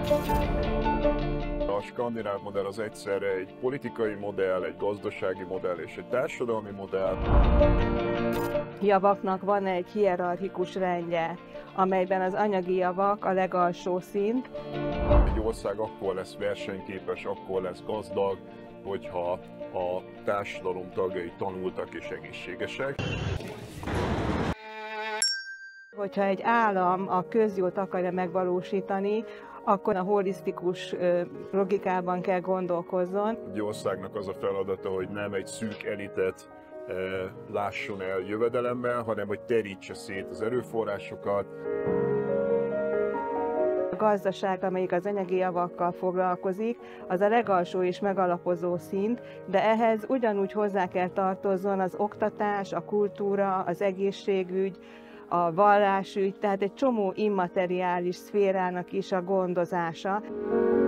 A skandináv modell az egyszerre egy politikai modell, egy gazdasági modell és egy társadalmi modell. Javaknak van egy hierarchikus rendje, amelyben az anyagi javak a legalsó szint. Egy ország akkor lesz versenyképes, akkor lesz gazdag, hogyha a társadalom tagjai tanultak és egészségesek. Hogyha egy állam a közjót akarja megvalósítani, akkor a holisztikus logikában kell gondolkozzon. Egy országnak az a feladata, hogy nem egy szűk elitet lásson el jövedelemmel, hanem hogy terítse szét az erőforrásokat. A gazdaság, amelyik az anyagi javakkal foglalkozik, az a legalsó és megalapozó szint, de ehhez ugyanúgy hozzá kell tartozzon az oktatás, a kultúra, az egészségügy, a vallásügy, tehát egy csomó immateriális szférának is a gondozása.